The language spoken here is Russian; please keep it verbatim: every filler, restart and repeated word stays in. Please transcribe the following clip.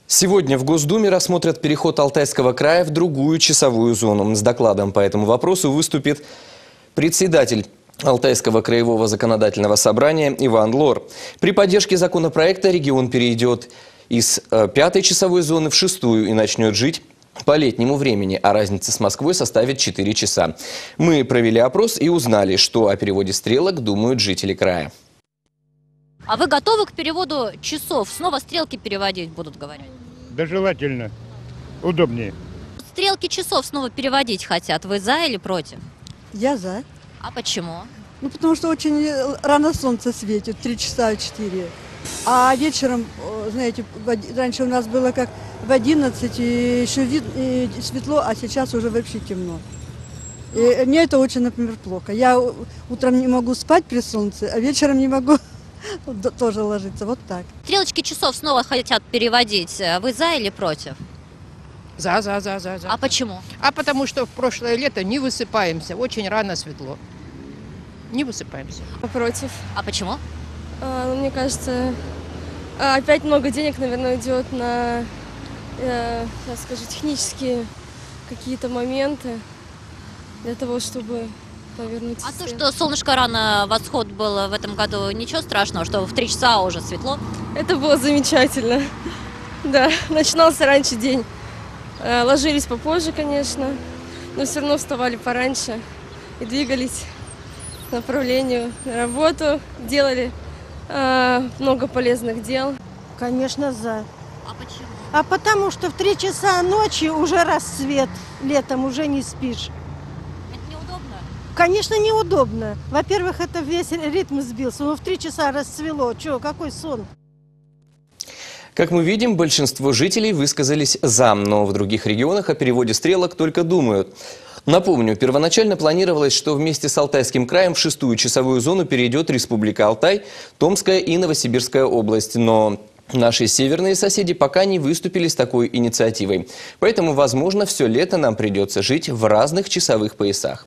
Сегодня в Госдуме рассмотрят переход Алтайского края в другую часовую зону. С докладом по этому вопросу выступит председатель Алтайского краевого законодательного собрания Иван Лор. При поддержке законопроекта регион перейдет из пятой часовой зоны в шестую и начнет жить по летнему времени, а разница с Москвой составит четыре часа. Мы провели опрос и узнали, что о переводе стрелок думают жители края. А вы готовы к переводу часов? Снова стрелки переводить будут, говорить? Да желательно. Удобнее. Стрелки часов снова переводить хотят. Вы за или против? Я за. А почему? Ну, потому что очень рано солнце светит, три часа, четыре. А вечером, знаете, раньше у нас было как в одиннадцать, и еще вид, и светло, а сейчас уже вообще темно. И мне это очень, например, плохо. Я утром не могу спать при солнце, а вечером не могу тоже ложиться. Вот так. Стрелочки часов снова хотят переводить. Вы за или против? За, за, за, за, за. А почему? А потому что в прошлое лето не высыпаемся, очень рано светло. Не высыпаемся. Против. А почему? А, ну, мне кажется, опять много денег, наверное, идет на, э, сейчас скажу, технические какие-то моменты для того, чтобы повернуть. А то, свет. что солнышко рано восход было в этом году, ничего страшного, что в три часа уже светло? Это было замечательно. Да, начинался раньше день. Э, ложились попозже, конечно, но все равно вставали пораньше и двигались к направлению на работу, делали э, много полезных дел. Конечно, за. А почему? А потому что в три часа ночи уже рассвет, летом уже не спишь. Это неудобно? Конечно, неудобно. Во-первых, это весь ритм сбился. Но в три часа расцвело. Че, какой сон? Как мы видим, большинство жителей высказались «за», но в других регионах о переводе стрелок только думают. Напомню, первоначально планировалось, что вместе с Алтайским краем в шестую часовую зону перейдет Республика Алтай, Томская и Новосибирская область. Но наши северные соседи пока не выступили с такой инициативой. Поэтому, возможно, все лето нам придется жить в разных часовых поясах.